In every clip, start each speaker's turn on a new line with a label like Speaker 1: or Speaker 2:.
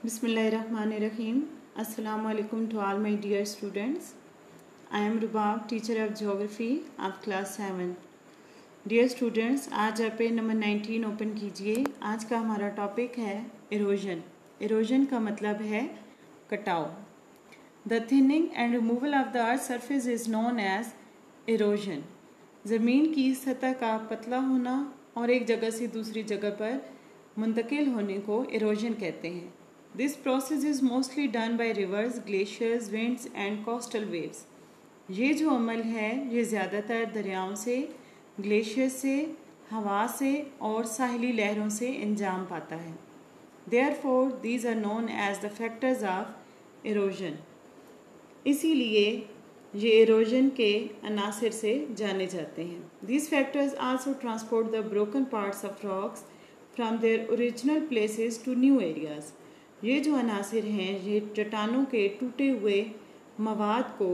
Speaker 1: Bismillahirrahmanirrahim. Assalamu alaikum to all my dear students. I am Rubab, teacher of geography of class 7. Dear students, आज आप page number 19 open कीजिए। आज का हमारा topic है erosion. Erosion का मतलब है कटाव। The thinning and removal of the earth's surface is known as erosion. ज़मीन की सतह का पतला होना और एक जगह से दूसरी जगह पर मुंतकिल होने को इरोजन कहते हैं। This process is mostly done by rivers, glaciers, winds and coastal waves. ये जो अमल है ये ज़्यादातर दरियाओं से, ग्लेशियर से, हवा से और साहिली लहरों से अंजाम पाता है। Therefore, these are known as the factors of erosion. इसीलिए ये इरोजन के अनासिर से जाने जाते हैं। These factors also transport the broken parts of rocks from their original places to new areas. ये जो अनासिर हैं ये चट्टानों के टूटे हुए मवाद को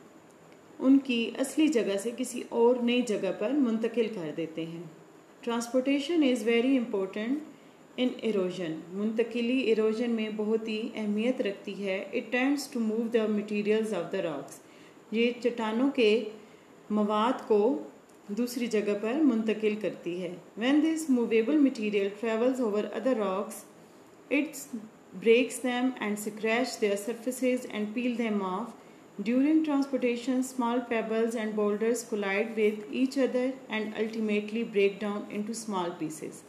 Speaker 1: उनकी असली जगह से किसी और नई जगह पर मुंतकिल कर देते हैं। Transportation is very important in erosion. मुंतकिली इरोजन में बहुत ही अहमियत रखती है। It tends to move the materials of the rocks. ये चट्टानों के मवाद को दूसरी जगह पर मुंतकिल करती है। When this movable material travels over other rocks it's breaks them and scratch their surfaces and peel them off. During transportation, small pebbles and boulders collide with each other and ultimately break down into small pieces.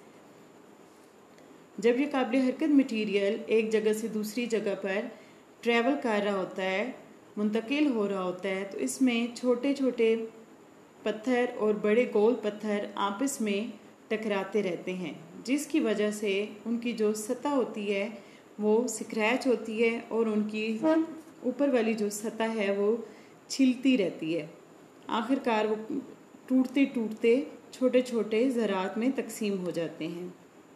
Speaker 1: जब ये काबिल हरकत material एक जगह से दूसरी जगह पर ट्रैवल कर रहा होता है, मुंतकिल हो रहा होता है, तो इसमें छोटे छोटे पत्थर और बड़े गोल पत्थर आपस में टकराते रहते हैं, जिसकी वजह से उनकी जो सतह होती है वो स्क्रैच होती है और उनकी ऊपर वाली जो सतह है वो छिलती रहती है। आखिरकार वो टूटते टूटते छोटे छोटे ज़रात में तकसीम हो जाते हैं।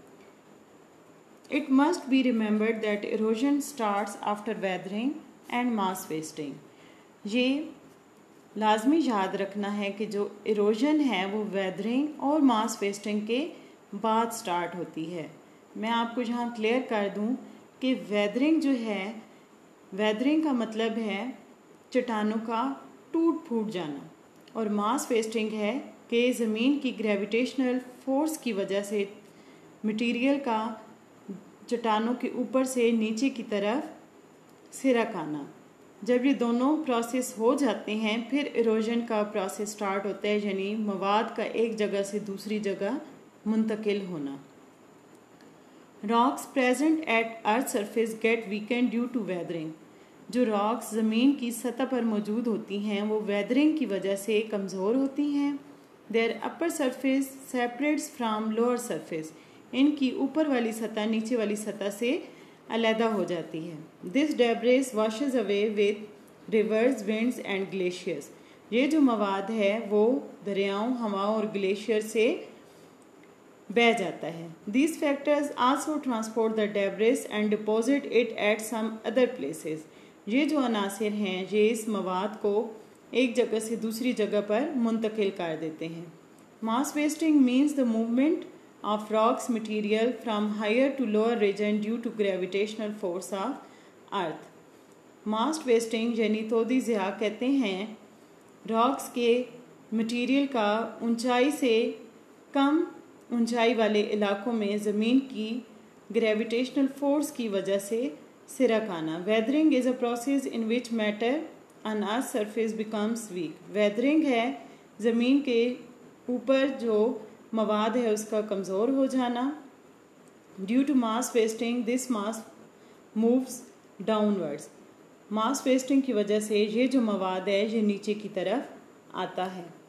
Speaker 1: It must be remembered that erosion starts after weathering and mass wasting. ये लाजमी याद रखना है कि जो इरोजन है वो वेदरिंग और मास वेस्टिंग के बाद स्टार्ट होती है। मैं आपको यहाँ क्लियर कर दूँ कि वेदरिंग जो है, वेदरिंग का मतलब है चट्टानों का टूट फूट जाना, और मास वेस्टिंग है कि ज़मीन की ग्रेविटेशनल फोर्स की वजह से मटेरियल का चट्टानों के ऊपर से नीचे की तरफ सिरक आना। जब ये दोनों प्रोसेस हो जाते हैं फिर इरोजन का प्रोसेस स्टार्ट होता है, यानी मवाद का एक जगह से दूसरी जगह मुंतकिल होना। Rocks present at earth surface get weakened due to weathering. जो रॉक्स ज़मीन की सतह पर मौजूद होती हैं वो वेदरिंग की वजह से कमज़ोर होती हैं। Their upper surface separates from lower surface. इनकी ऊपर वाली सतह नीचे वाली सतह से अलहदा हो जाती है। This debris washes away with rivers, winds and glaciers. ये जो मवाद है वो दरियाओं, हवा और ग्लेशियर से बह जाता है। These factors also transport the debris and deposit it at some other places. ये जो अनासिर हैं ये इस मवाद को एक जगह से दूसरी जगह पर मुंतकिल कर देते हैं। Mass wasting means the movement of rocks material from higher to lower region due to gravitational force of earth. Mass wasting यानी तोदी ज़िया कहते हैं रॉक्स के मटीरियल का ऊंचाई से कम ऊंचाई वाले इलाकों में ज़मीन की ग्रेविटेशनल फोर्स की वजह से सिरक आना। Weathering is a process in which matter on earth surface becomes weak. Weathering है ज़मीन के ऊपर जो मवाद है उसका कमज़ोर हो जाना। Due to mass wasting this mass moves downwards. Mass wasting की वजह से ये जो मवाद है ये नीचे की तरफ आता है।